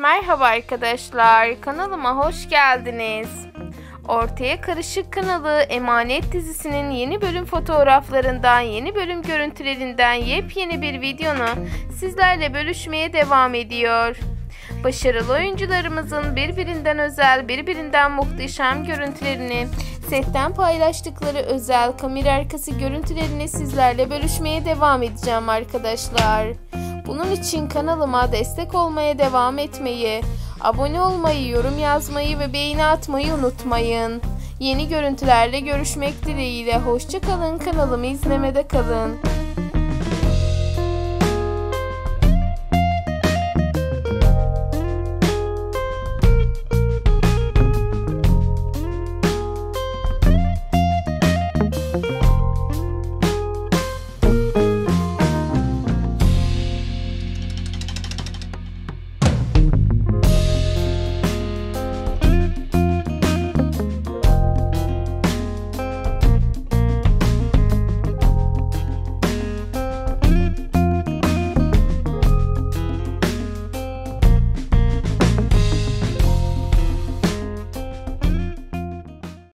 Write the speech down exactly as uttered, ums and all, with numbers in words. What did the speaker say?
Merhaba arkadaşlar, kanalıma hoş geldiniz. Ortaya Karışık kanalı Emanet dizisinin yeni bölüm fotoğraflarından, yeni bölüm görüntülerinden yepyeni bir videonu sizlerle bölüşmeye devam ediyor. Başarılı oyuncularımızın birbirinden özel, birbirinden muhteşem görüntülerini, setten paylaştıkları özel kamera arkası görüntülerini sizlerle bölüşmeye devam edeceğim arkadaşlar. Bunun için kanalıma destek olmaya devam etmeyi, abone olmayı, yorum yazmayı ve beğeni atmayı unutmayın. Yeni görüntülerle görüşmek dileğiyle. Hoşça kalın, kanalımı izlemede kalın.